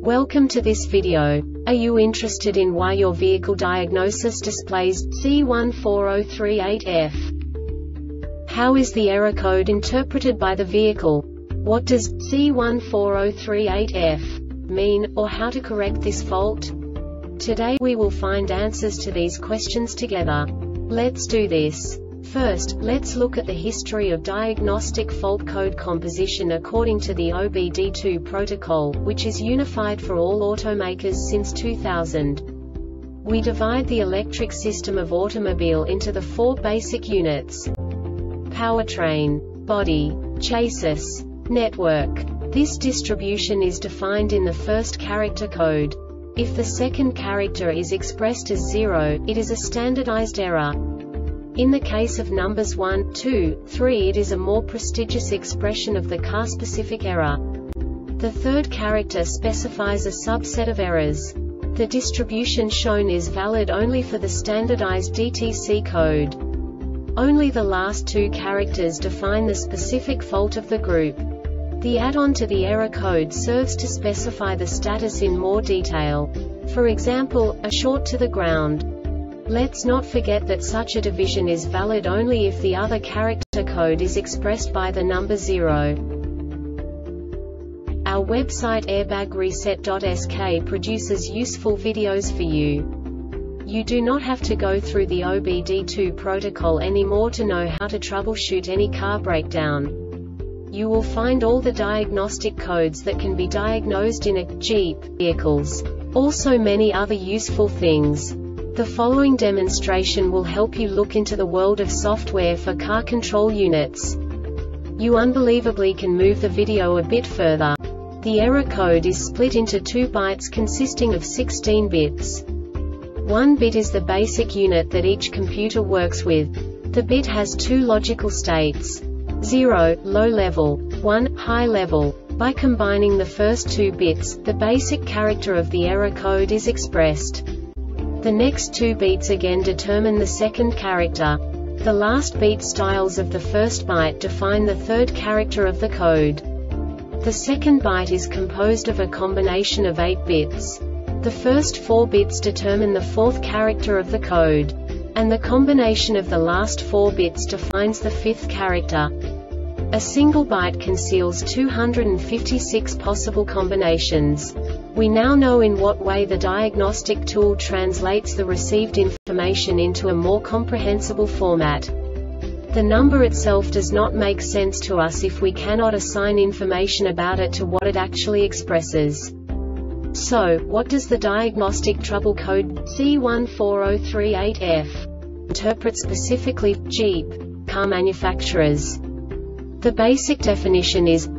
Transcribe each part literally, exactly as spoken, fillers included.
Welcome to this video. Are you interested in why your vehicle diagnosis displays C one four zero three eight F? How is the error code interpreted by the vehicle? What does C one four zero three eight F mean, or how to correct this fault? Today we will find answers to these questions together. Let's do this. First, let's look at the history of diagnostic fault code composition according to the O B D two protocol, which is unified for all automakers since two thousand. We divide the electric system of automobile into the four basic units: powertrain, body, chassis, network. This distribution is defined in the first character code. If the second character is expressed as zero, it is a standardized error. In the case of numbers one, two, three, it is a more prestigious expression of the car-specific error. The third character specifies a subset of errors. The distribution shown is valid only for the standardized D T C code. Only the last two characters define the specific fault of the group. The add-on to the error code serves to specify the status in more detail. For example, a short to the ground. Let's not forget that such a division is valid only if the other character code is expressed by the number zero. Our website airbag reset dot S K produces useful videos for you. You do not have to go through the O B D two protocol anymore to know how to troubleshoot any car breakdown. You will find all the diagnostic codes that can be diagnosed in a Jeep vehicles. Also many other useful things. The following demonstration will help you look into the world of software for car control units. You unbelievably can move the video a bit further. The error code is split into two bytes consisting of sixteen bits. One bit is the basic unit that each computer works with. The bit has two logical states: zero, low level, one, high level. By combining the first two bits, the basic character of the error code is expressed. The next two beats again determine the second character. The last beat styles of the first byte define the third character of the code. The second byte is composed of a combination of eight bits. The first four bits determine the fourth character of the code. And the combination of the last four bits defines the fifth character. A single byte conceals two hundred fifty-six possible combinations. We now know in what way the diagnostic tool translates the received information into a more comprehensible format. The number itself does not make sense to us if we cannot assign information about it to what it actually expresses. So, what does the diagnostic trouble code C one four zero three eight F interpret specifically for Jeep car manufacturers? The basic definition is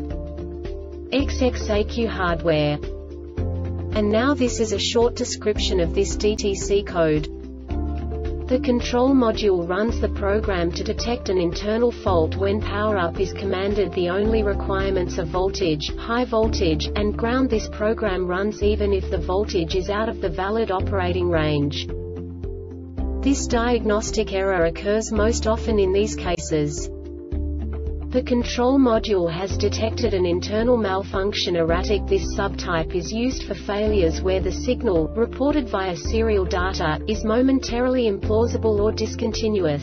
X X A Q hardware. And now this is a short description of this D T C code. The control module runs the program to detect an internal fault when power-up is commanded. The only requirements are voltage, high voltage, and ground. This program runs even if the voltage is out of the valid operating range. This diagnostic error occurs most often in these cases. The control module has detected an internal malfunction erratic. This subtype is used for failures where the signal, reported via serial data, is momentarily implausible or discontinuous.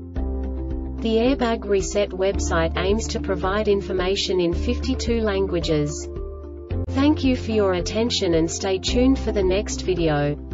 The Airbag Reset website aims to provide information in fifty-two languages. Thank you for your attention and stay tuned for the next video.